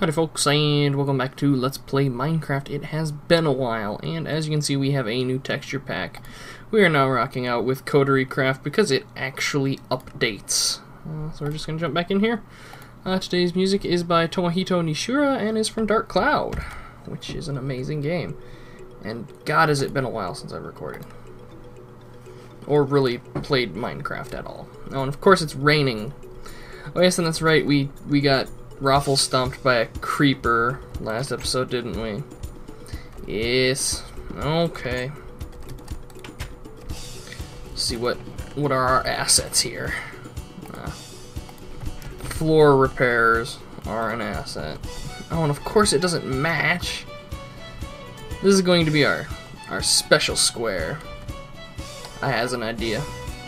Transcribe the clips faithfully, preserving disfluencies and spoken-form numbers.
Howdy folks, and welcome back to Let's Play Minecraft. It has been a while, and as you can see we have a new texture pack. We are now rocking out with Coterie Craft because it actually updates. Uh, so we're just going to jump back in here. Uh, today's music is by Tomohito Nishura and is from Dark Cloud, which is an amazing game. And god has it been a while since I've recorded. Or really played Minecraft at all. Oh, and of course it's raining. Oh yes, and that's right, we, we got Raffle stomped by a creeper last episode, didn't we? Yes. Okay. Let's see what what are our assets here. Uh, floor repairs are an asset. Oh, and of course it doesn't match. This is going to be our our special square. I has an idea.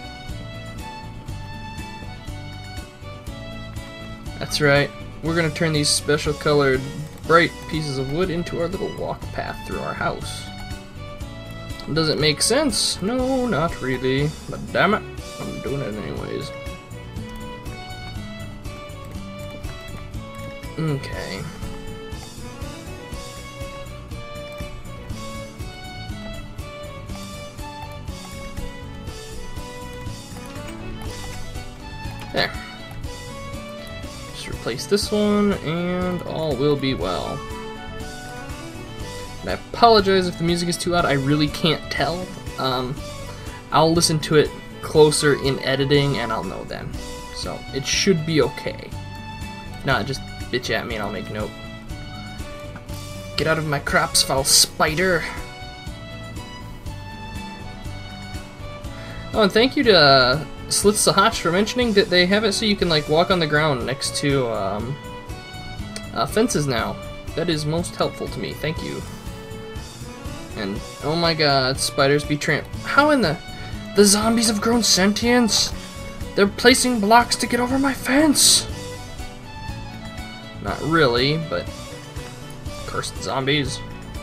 That's right. We're going to turn these special colored bright pieces of wood into our little walk path through our house. Does it make sense? No, not really. But damn it, I'm doing it anyways. Okay. There. Replace this one, and all will be well. And I apologize if the music is too loud. I really can't tell. Um, I'll listen to it closer in editing, and I'll know then. So it should be okay. Nah, just bitch at me, and I'll make note. Get out of my crops, foul spider. Oh, and thank you to uh, Slits the Hotch for mentioning that they have it so you can like walk on the ground next to um, uh, fences now. That is most helpful to me. Thank you. And oh my god, spiders be tramp. How in the the zombies have grown sentience? They're placing blocks to get over my fence. Not really, but cursed zombies.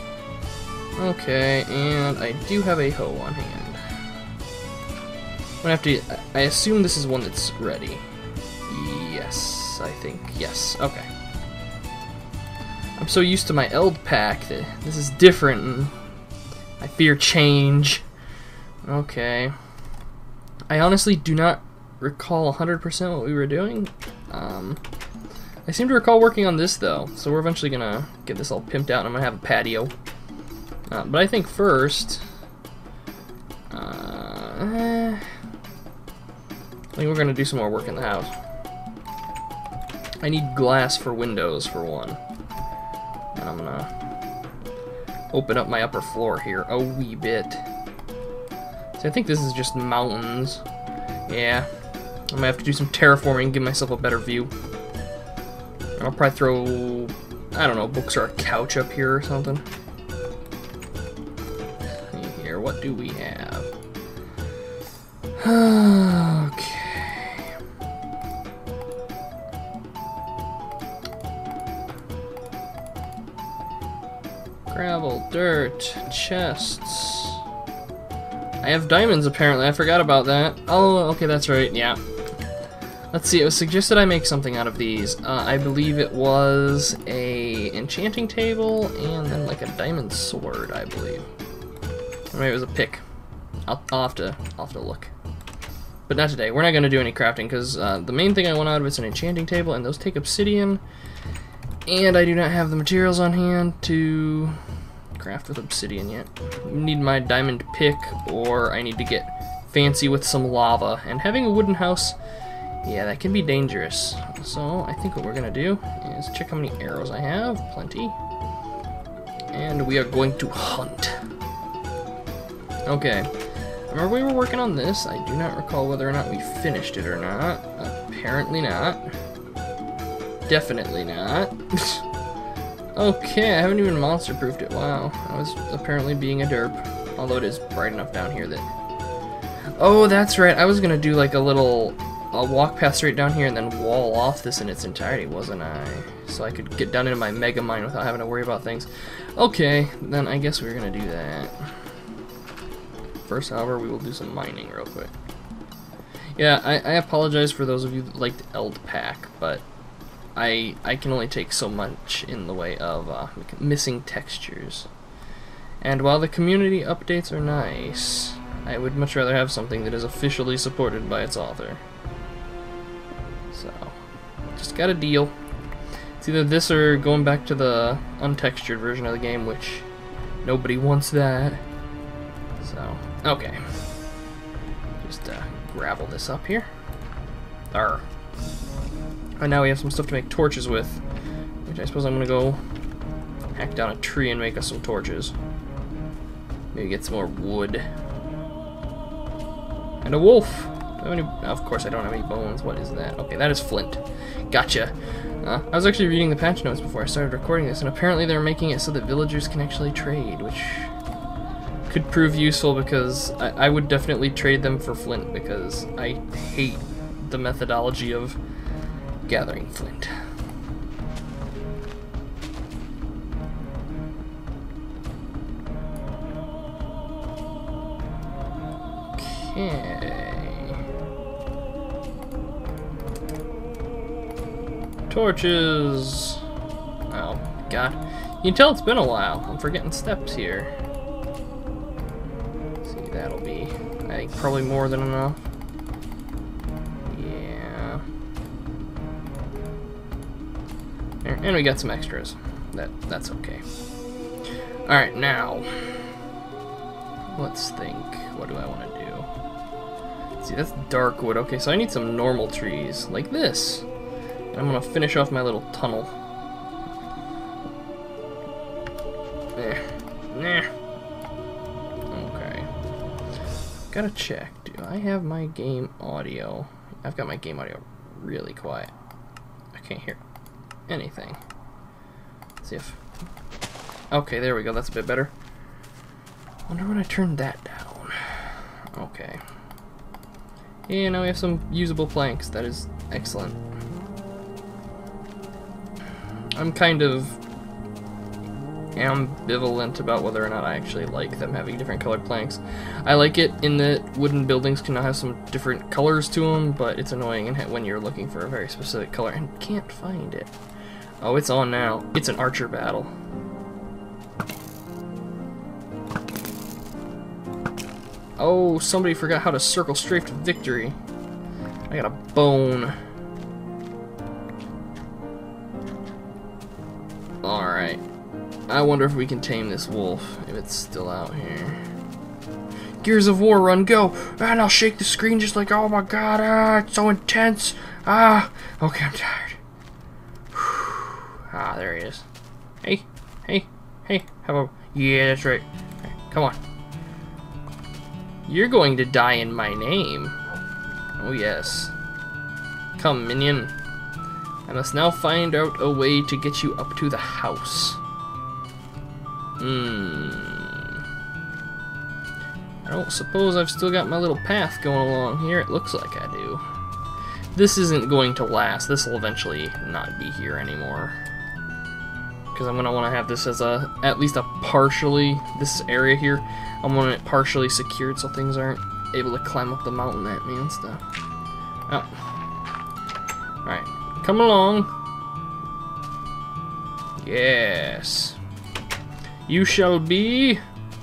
Okay, and I do have a hoe on hand. I'm gonna have to. I assume this is one that's ready. Yes, I think. Yes. Okay. I'm so used to my Eld pack that this is different, and I fear change. Okay. I honestly do not recall one hundred percent what we were doing. Um, I seem to recall working on this though, so we're eventually gonna get this all pimped out, and I'm gonna have a patio. Uh, but I think first. Uh, eh, I think we're going to do some more work in the house. I need glass for windows, for one. And I'm going to open up my upper floor here a wee bit. So I think this is just mountains. Yeah. I'm going to have to do some terraforming and give myself a better view. And I'll probably throw, I don't know, books or a couch up here or something. Here, what do we have? Okay. Gravel, dirt, chests. I have diamonds apparently, I forgot about that. Oh, okay, that's right, yeah. Let's see, it was suggested I make something out of these. Uh, I believe it was a enchanting table and then like a diamond sword, I believe. Or maybe it was a pick. I'll, I'll, have, to, I'll have to look. But not today. We're not going to do any crafting because uh, the main thing I want out of it is an enchanting table, and those take obsidian. And I do not have the materials on hand to craft with obsidian yet. I need my diamond pick, or I need to get fancy with some lava. And having a wooden house, yeah, that can be dangerous. So I think what we're going to do is check how many arrows I have. Plenty. And we are going to hunt. Okay. Remember we were working on this. I do not recall whether or not we finished it or not. Apparently not. Definitely not. Okay, I haven't even monster-proofed it. Wow. I was apparently being a derp. Although it is bright enough down here that... Oh, that's right. I was going to do like a little a walk path straight down here and then wall off this in its entirety, wasn't I? So I could get down into my mega mine without having to worry about things. Okay, then I guess we're going to do that. First, however, we will do some mining real quick. Yeah, I, I apologize for those of you that liked Eld Pack, but I I can only take so much in the way of uh, missing textures. And while the community updates are nice, I would much rather have something that is officially supported by its author. So, just got a deal. It's either this or going back to the untextured version of the game, which nobody wants that. So, okay. Just uh, gravel this up here. Arr. And now we have some stuff to make torches with, which I suppose I'm gonna go hack down a tree and make us some torches. Maybe get some more wood. And a wolf! Do I have any, of course I don't have any bones. What is that? Okay, that is flint. Gotcha. Uh, I was actually reading the patch notes before I started recording this, and apparently they're making it so that villagers can actually trade, which could prove useful because I, I would definitely trade them for flint because I hate the methodology of gathering flint. Okay. Torches. Oh, God. You can tell it's been a while. I'm forgetting steps here. Let's see, that'll be, I think, probably more than enough. Yeah. There, and we got some extras. That That's okay. Alright, now. Let's think. What do I want to do? See, that's dark wood. Okay, so I need some normal trees, like this. And I'm gonna finish off my little tunnel. Eh. Nah. Okay. Gotta check. Do I have my game audio? I've got my game audio really quiet. I can't hear anything. Let's see if... Okay, there we go. That's a bit better. Wonder when I turned that down. Okay. Yeah, now we have some usable planks. That is excellent. I'm kind of ambivalent about whether or not I actually like them having different colored planks. I like it in that wooden buildings can now have some different colors to them, but it's annoying when you're looking for a very specific color and can't find it. Oh, it's on now. It's an archer battle. Oh, somebody forgot how to circle strafe to victory. I got a bone. Alright. I wonder if we can tame this wolf, if it's still out here. Gears of War run, go! And I'll shake the screen just like, oh my god, ah, it's so intense. Ah, okay, I'm tired. Ah, there he is. Hey, hey, hey, have a, yeah, that's right. Okay, come on. You're going to die in my name. Oh yes. Come, minion. I must now find out a way to get you up to the house. Hmm. I don't suppose I've still got my little path going along here. It looks like I do. This isn't going to last. This will eventually not be here anymore. Because I'm going to want to have this as a, at least a partially, this area here, I want it partially secured so things aren't able to climb up the mountain at me and stuff. Oh. Alright. Come along. Yes. You shall be...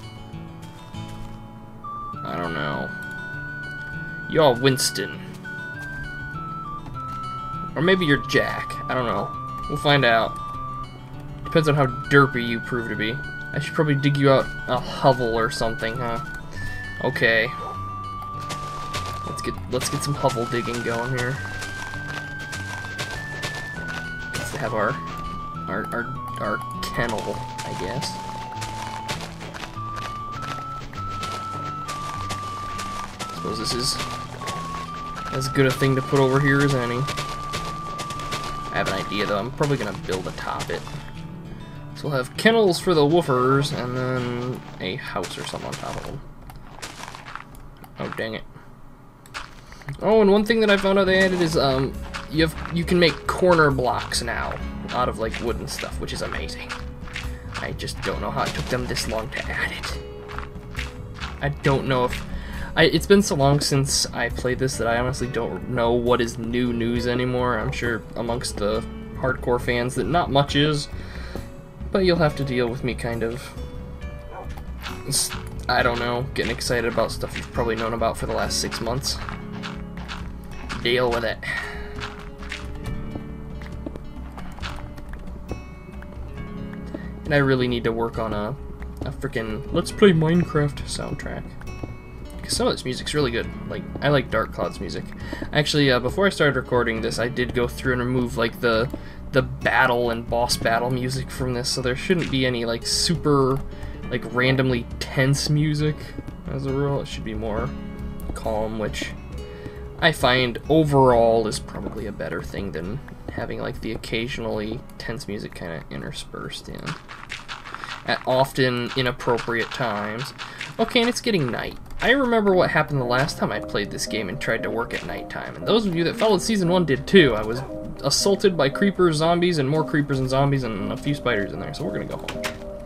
I don't know. You're Winston. Or maybe you're Jack. I don't know. We'll find out. Depends on how derpy you prove to be. I should probably dig you out a hovel or something, huh? Okay. Let's get let's get some hovel digging going here. Let's have our our our our kennel, I guess. I suppose this is as good a thing to put over here as any. I have an idea though. I'm probably gonna build atop it. So we'll have kennels for the woofers, and then a house or something on top of them. Oh, dang it. Oh, and one thing that I found out they added is, um, you have, you can make corner blocks now out of, like, wooden stuff, which is amazing. I just don't know how it took them this long to add it. I don't know if... I, it's been so long since I played this that I honestly don't know what is new news anymore. I'm sure amongst the hardcore fans that not much is, but you'll have to deal with me kind of, I don't know, getting excited about stuff you've probably known about for the last six months. Deal with it. And I really need to work on a, a freaking Let's Play Minecraft soundtrack. Because some of this music's really good. Like, I like Dark Cloud's music. Actually, uh, before I started recording this, I did go through and remove, like, the the battle and boss battle music from this, so there shouldn't be any, like, super, like, randomly tense music. As a rule, it should be more calm, which I find overall is probably a better thing than having, like, the occasionally tense music kind of interspersed in at often inappropriate times. Okay, and it's getting night. I remember what happened the last time I played this game and tried to work at nighttime, and those of you that followed Season one did too. I was assaulted by creepers, zombies, and more creepers and zombies, and a few spiders in there, so we're gonna go home.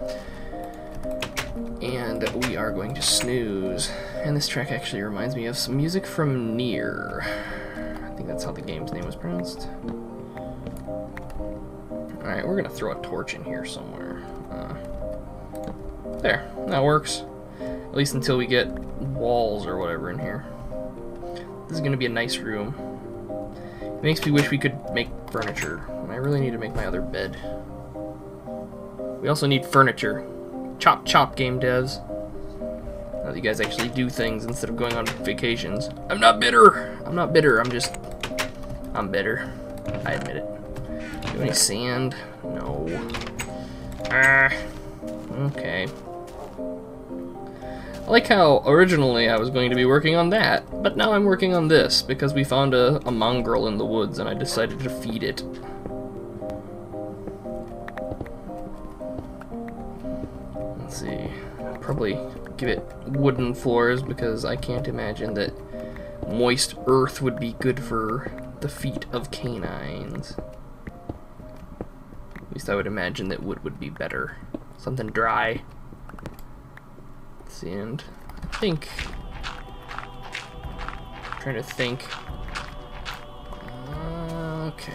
And we are going to snooze. And this track actually reminds me of some music from Nier. I think that's how the game's name was pronounced. Alright, we're gonna throw a torch in here somewhere. Uh, there, that works. At least until we get walls or whatever in here. This is gonna be a nice room. It makes me wish we could make furniture. I really need to make my other bed. We also need furniture. Chop chop, game devs. Now that you guys actually do things instead of going on vacations. I'm not bitter! I'm not bitter, I'm just... I'm bitter. I admit it. Do you have any sand? No. Ah. Okay. I like how originally I was going to be working on that, but now I'm working on this because we found a, a mongrel in the woods and I decided to feed it. Let's see. Probably give it wooden floors because I can't imagine that moist earth would be good for the feet of canines. At least I would imagine that wood would be better. Something dry. Let's see, and I think... I'm trying to think... Uh, okay.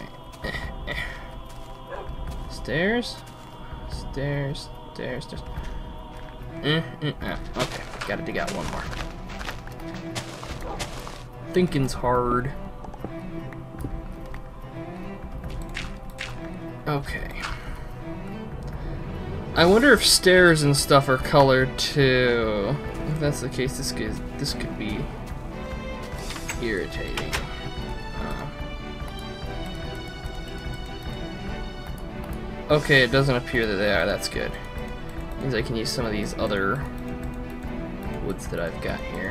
Stairs? Stairs, stairs, stairs. Mm, mm, ah, okay, gotta dig out one more. Thinking's hard. Okay. I wonder if stairs and stuff are colored too. If that's the case, this could, this could be irritating. Uh, okay, it doesn't appear that they are. That's good. Means I can use some of these other woods that I've got here.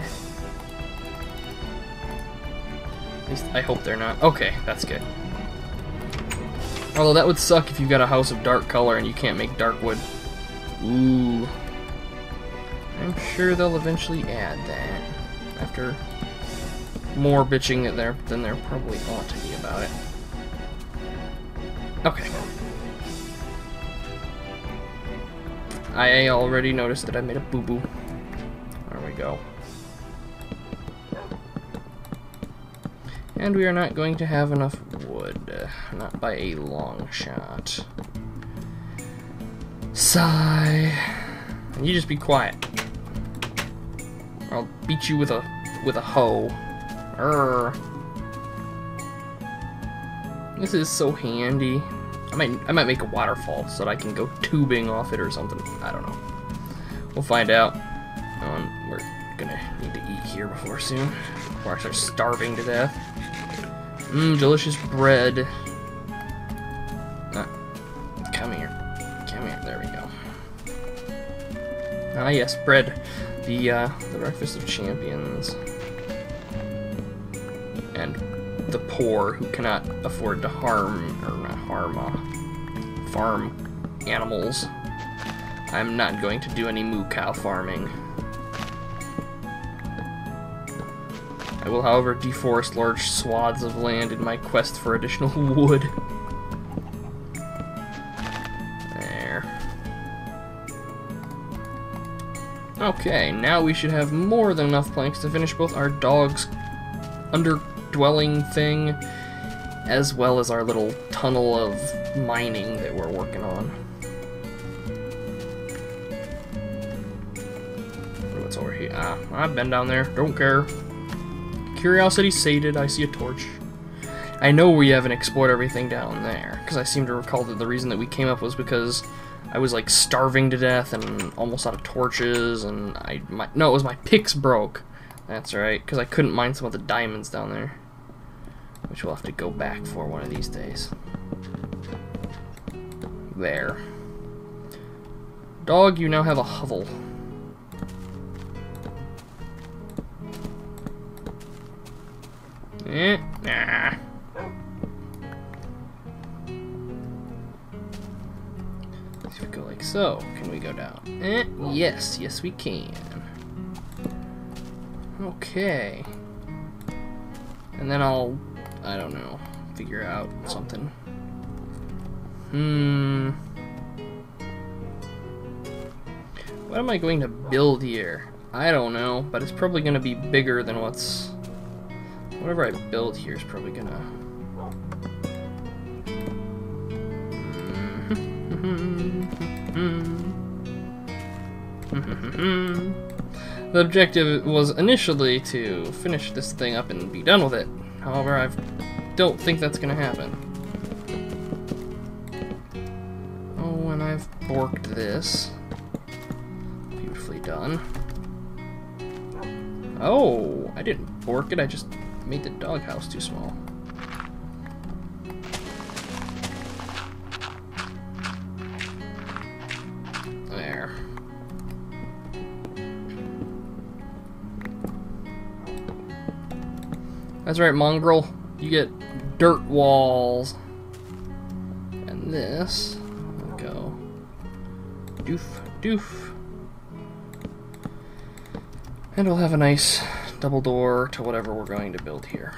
At least I hope they're not. Okay, that's good. Although that would suck if you've got a house of dark color and you can't make dark wood. Ooh. I'm sure they'll eventually add that. After more bitching that there than there probably ought to be about it. Okay. I already noticed that I made a boo-boo. There we go. And we are not going to have enough wood. Uh, not by a long shot. Sigh. And you just be quiet. Or I'll beat you with a with a hoe. Urgh. This is so handy. I might I might make a waterfall so that I can go tubing off it or something. I don't know. We'll find out. Um, we're gonna need to eat here before soon. Before I start starving to death. Mmm, delicious bread. Ah, come here. Come here. There we go. Ah, yes, bread. The, uh, the breakfast of champions. And the poor who cannot afford to harm, or not harm, uh, farm animals. I'm not going to do any moo cow farming. I will, however, deforest large swaths of land in my quest for additional wood. There. Okay, now we should have more than enough planks to finish both our dog's underdwelling thing as well as our little tunnel of mining that we're working on. What's over here? Ah, I've been down there. Don't care. Curiosity sated. I see a torch. I know we haven't explored everything down there, because I seem to recall that the reason that we came up was because I was like starving to death and almost out of torches, and I my no, it was my picks broke. That's right, because I couldn't mine some of the diamonds down there, which we'll have to go back for one of these days. There. Dog, you now have a hovel. Eh, nah. If we go like so, can we go down? Eh, yes, yes we can. Okay. And then I'll, I don't know, figure out something. Hmm. What am I going to build here? I don't know, but it's probably going to be bigger than what's... Whatever I build here is probably gonna... The objective was initially to finish this thing up and be done with it. However, I don't think that's gonna happen. Oh, and I've borked this. Beautifully done. Oh, I didn't bork it, I just made the doghouse too small. There. That's right, mongrel. You get dirt walls. And this will go doof, doof. And we'll have a nice double door to whatever we're going to build here.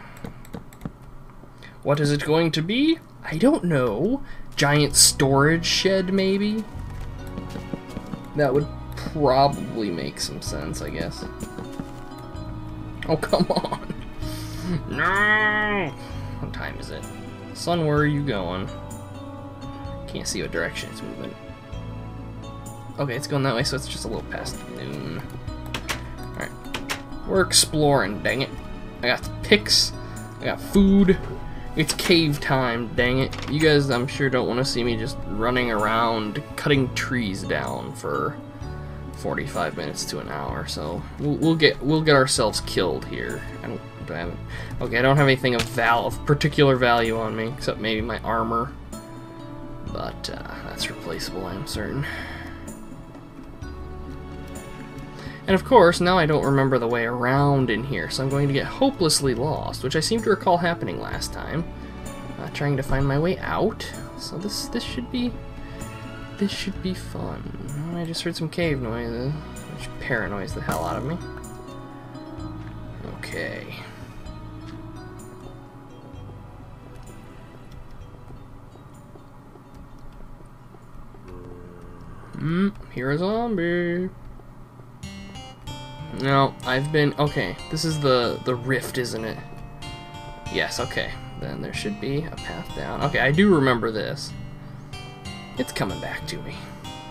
What is it going to be? I don't know. Giant storage shed, maybe? That would probably make some sense, I guess. Oh, come on. No! What time is it? Sun, where are you going? Can't see what direction it's moving. Okay, it's going that way, so it's just a little past noon. Alright. We're exploring, dang it. I got the picks. I got food. It's cave time, dang it. You guys, I'm sure, don't want to see me just running around cutting trees down for forty-five minutes to an hour. So we'll, we'll get we'll get ourselves killed here. I don't, do I have, okay, I don't have anything of val of particular value on me except maybe my armor, but uh, that's replaceable, I'm certain. And of course, now I don't remember the way around in here, so I'm going to get hopelessly lost, which I seem to recall happening last time. Uh, trying to find my way out. So this this should be this should be fun. Oh, I just heard some cave noises, which paranoids the hell out of me. Okay. Hmm. Here a zombie. No, I've been... Okay, this is the, the rift, isn't it? Yes, okay. Then there should be a path down. Okay, I do remember this. It's coming back to me.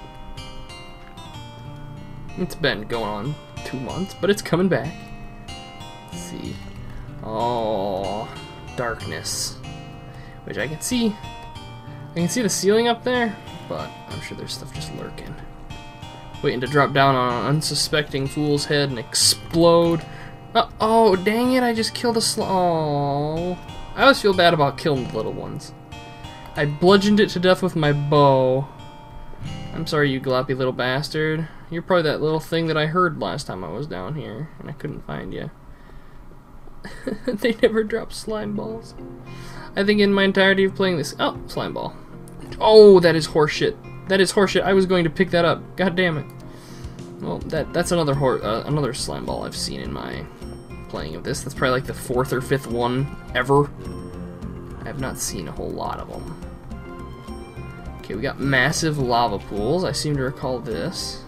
It's been going on two months, but it's coming back. Let's see. Oh, darkness. Which I can see. I can see the ceiling up there, but I'm sure there's stuff just lurking. Waiting to drop down on an unsuspecting fool's head and explode. Uh, oh, dang it, I just killed a sl- Oh. I always feel bad about killing the little ones. I bludgeoned it to death with my bow. I'm sorry, you gloppy little bastard. You're probably that little thing that I heard last time I was down here, and I couldn't find you. They never drop slime balls. I think in my entirety of playing this... Oh, slime ball. Oh, that is horseshit. That is horseshit. I was going to pick that up. God damn it. Well, that that's another hor uh, another slime ball I've seen in my playing of this. That's probably like the fourth or fifth one ever. I have not seen a whole lot of them. Okay, we got massive lava pools. I seem to recall this.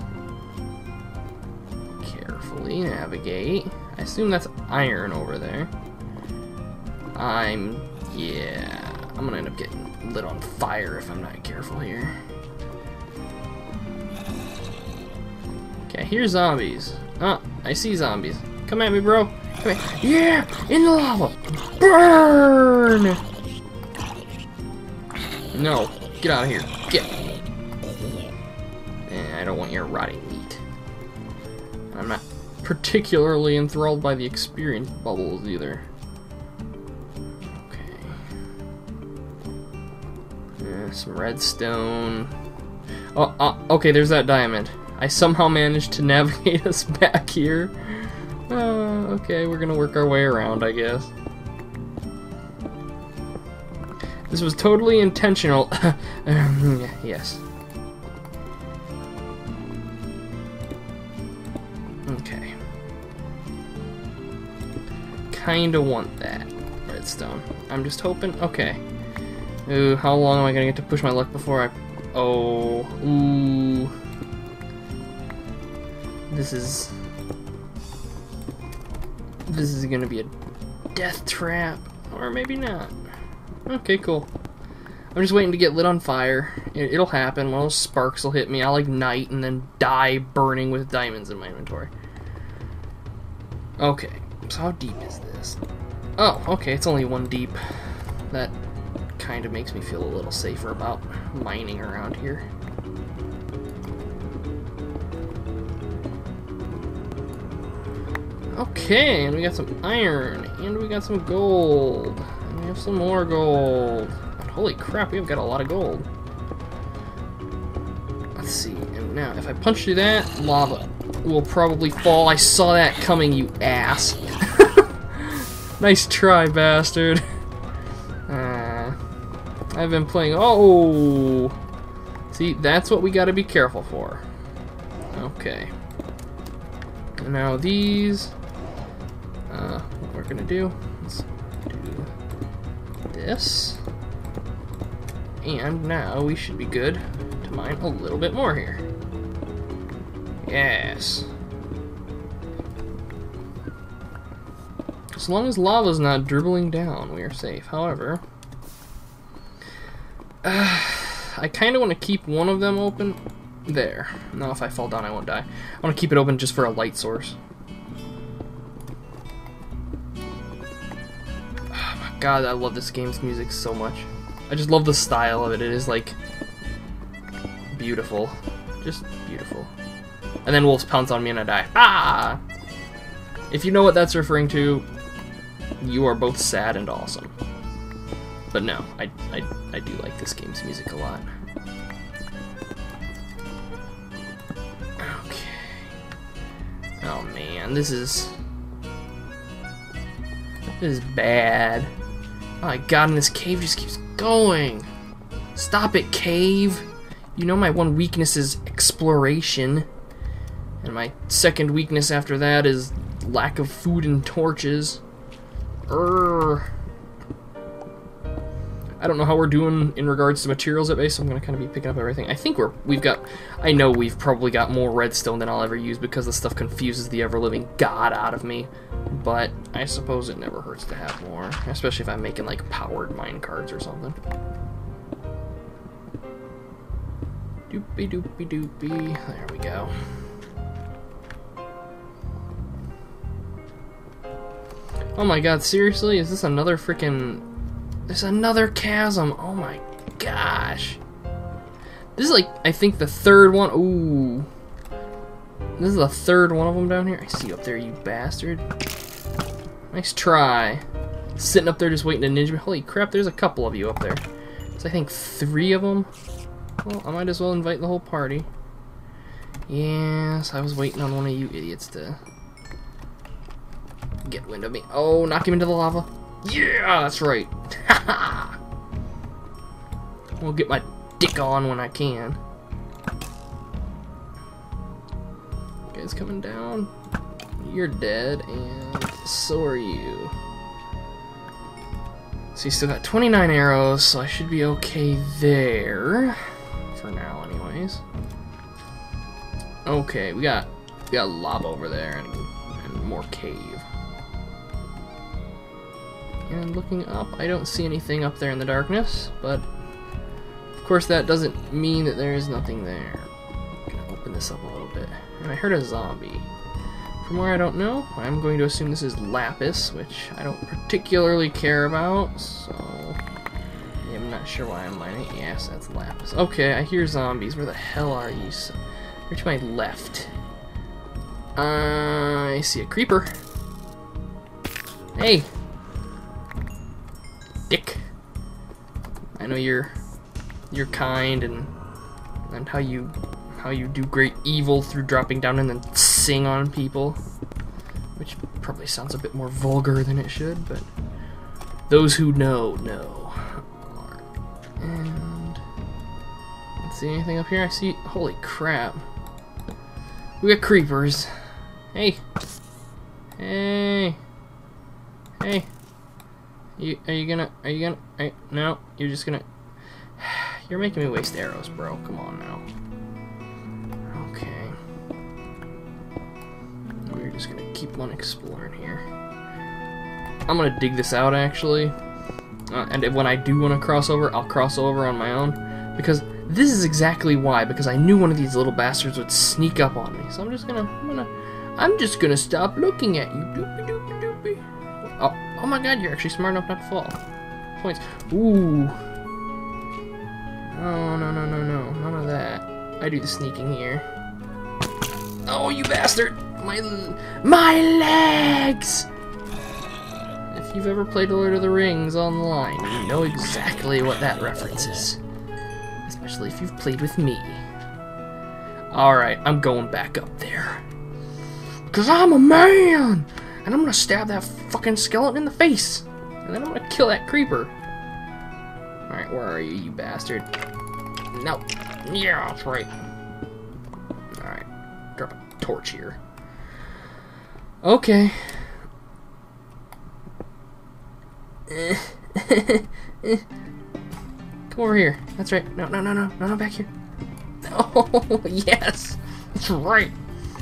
Carefully navigate. I assume that's iron over there. I'm... Yeah, I'm gonna end up getting lit on fire if I'm not careful here. Okay, here's zombies. Oh, I see zombies. Come at me, bro. Come at me. Yeah, in the lava. Burn! No, get out of here. Get. Eh, I don't want your rotting meat. I'm not particularly enthralled by the experience bubbles either. Okay. Yeah, some redstone. Oh, uh, okay, there's that diamond. I somehow managed to navigate us back here. Uh, okay, we're gonna work our way around, I guess. This was totally intentional. Yes. Okay. Kinda want that redstone. I'm just hoping. Okay. Ooh, how long am I gonna get to push my luck before I... Oh. Ooh. This is... This is gonna be a death trap. Or maybe not. Okay, cool. I'm just waiting to get lit on fire. It, it'll happen. One of those sparks will hit me. I'll ignite and then die burning with diamonds in my inventory. Okay. So how deep is this? Oh, okay. It's only one deep. That kind of makes me feel a little safer about mining around here. Okay, and we got some iron, and we got some gold, and we have some more gold. And holy crap, we've got a lot of gold. Let's see, and now if I punch through that, lava will probably fall. I saw that coming, you ass. Nice try, bastard. Uh, I've been playing, oh! See, that's what we gotta be careful for. Okay. And now these... Uh, what we're gonna do, let's do this, and now we should be good to mine a little bit more here. Yes. As long as lava's not dribbling down, we are safe. However, uh, I kind of want to keep one of them open. There. Now if I fall down, I won't die. I want to keep it open just for a light source. God, I love this game's music so much. I just love the style of it. It is, like, beautiful. Just beautiful. And then wolves pounce on me and I die. Ah! If you know what that's referring to, you are both sad and awesome. But no, I, I, I do like this game's music a lot. Okay. Oh man, this is... This is bad. Oh my god, and this cave just keeps going. Stop it, cave. You know my one weakness is exploration. And my second weakness after that is lack of food and torches. Urgh. I don't know how we're doing in regards to materials at base, so I'm gonna kind of be picking up everything. I think we're, we've got, I know we've probably got more redstone than I'll ever use because this stuff confuses the ever-living god out of me. But I suppose it never hurts to have more, especially if I'm making like powered mine carts or something. Doopy doopy doopy. There we go. Oh my god, seriously? Is this another freaking... There's another chasm. Oh my gosh. This is like, I think the third one. Ooh. This is the third one of them down here. I see you up there, you bastard. Nice try. Sitting up there just waiting to ninja me. Holy crap, there's a couple of you up there. There's, I think, three of them. Well, I might as well invite the whole party. Yes, I was waiting on one of you idiots to get wind of me. Oh, knock him into the lava. Yeah, that's right. We'll get my dick on when I can. Guys coming down. You're dead, and so are you. So you still got twenty-nine arrows, so I should be okay there. For now, anyways. Okay, we got we got lava over there and, and more cave. And looking up, I don't see anything up there in the darkness, but of course that doesn't mean that there is nothing there. I'm gonna open this up a little bit. And I heard a zombie. From where I don't know, I'm going to assume this is lapis, which I don't particularly care about, so I'm not sure why I'm mining it. Yes, that's lapis. Okay, I hear zombies. Where the hell are you? So, you're to my left. Uh, I see a creeper. Hey! Dick. I know you're you're kind and and how you how you do great evil through dropping down and then sing on people, which probably sounds a bit more vulgar than it should, but those who know know. And let's see anything up here. I see. Holy crap! We got creepers. Hey, hey, hey. You, are you gonna, are you gonna, are, no, you're just gonna, you're making me waste arrows, bro. Come on now. Okay. We're just gonna keep on exploring here. I'm gonna dig this out, actually. Uh, and when I do want to cross over, I'll cross over on my own. Because this is exactly why, because I knew one of these little bastards would sneak up on me. So I'm just gonna, I'm gonna, I'm just gonna stop looking at you. Doopy doopy doopy. Oh. Oh my god, you're actually smart enough not to fall. Points. Ooh. Oh, no, no, no, no. None of that. I do the sneaking here. Oh, you bastard! My my legs! If you've ever played Lord of the Rings online, you know exactly what that reference is. Especially if you've played with me. Alright, I'm going back up there. Because I'm a man! And I'm gonna stab that fucking skeleton in the face. And then I'm gonna kill that creeper. Alright, where are you, you bastard? No. Yeah, that's right. Alright. Drop a torch here. Okay. Come over here. That's right. No, no, no, no. No, no, back here. Oh, yes. That's right.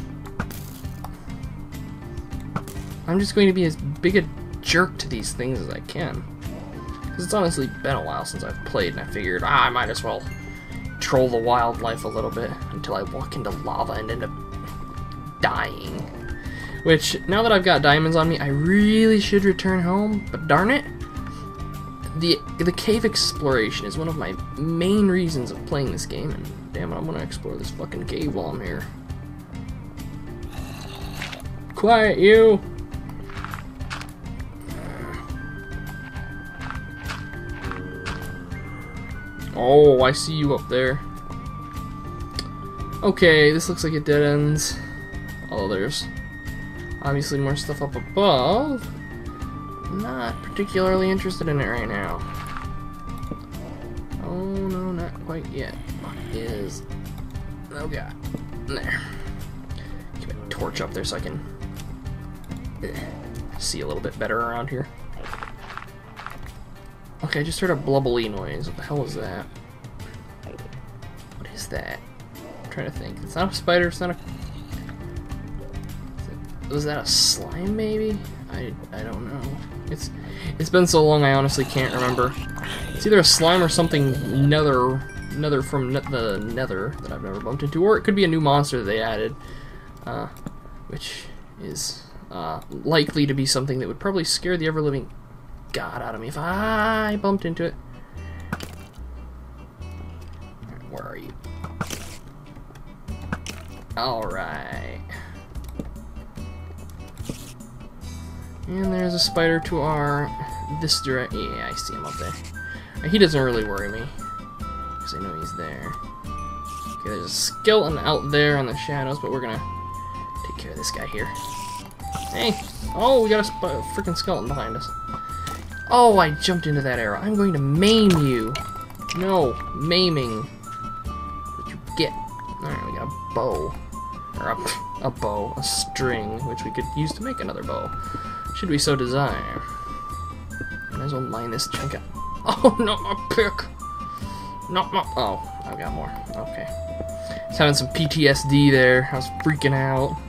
I'm just going to be as big a jerk to these things as I can. Because it's honestly been a while since I've played, and I figured, ah, I might as well troll the wildlife a little bit until I walk into lava and end up dying. Which, now that I've got diamonds on me, I really should return home, but darn it, the, the cave exploration is one of my main reasons of playing this game, and damn it, I'm gonna explore this fucking cave while I'm here. Quiet, you! Oh, I see you up there. Okay, this looks like it dead ends. Although there's obviously more stuff up above. Not particularly interested in it right now. Oh no, not quite yet. What is... Oh god. There. Keep a torch up there so I can see a little bit better around here. Okay, I just heard a blubbly noise. What the hell was that? What is that? I'm trying to think. It's not a spider, it's not a... Was that a slime, maybe? I, I don't know. It's It's been so long I honestly can't remember. It's either a slime or something nether, nether from ne the nether that I've never bumped into, or it could be a new monster that they added, uh, which is uh, likely to be something that would probably scare the ever-living God out of me if I bumped into it. Right, where are you? Alright. And there's a spider to our... this direct... Yeah, I see him up there. He doesn't really worry me, because I know he's there. Okay, there's a skeleton out there in the shadows, but we're gonna take care of this guy here. Hey! Oh, we got a freaking skeleton behind us. Oh, I jumped into that arrow. I'm going to maim you. No, maiming. What you get. Alright, we got a bow. Or a, a bow, a string, which we could use to make another bow. Should we so desire. Might as well mine this chunk out. Oh, not my pick! Not my... Oh, I've got more. Okay. I was having some P T S D there. I was freaking out.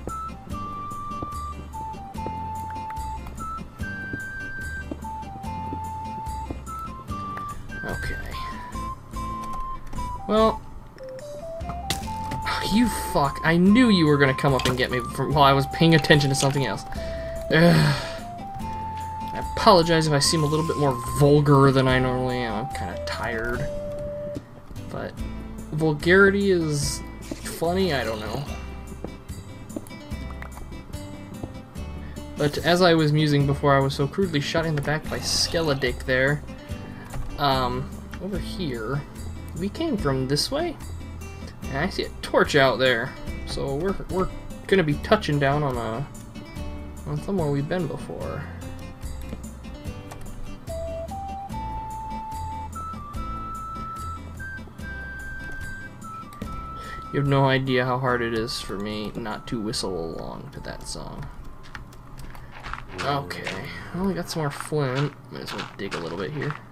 you fuck. I knew you were gonna come up and get me from, while I was paying attention to something else. Ugh. I apologize if I seem a little bit more vulgar than I normally am. I'm kind of tired. But vulgarity is funny? I don't know. But as I was musing before, I was so crudely shot in the back by Skeledick there. Um, over here, we came from this way, and I see a torch out there. So we're we're gonna be touching down on a on somewhere we've been before. You have no idea how hard it is for me not to whistle along to that song. Okay, well, we got some more flint. Might as well dig a little bit here.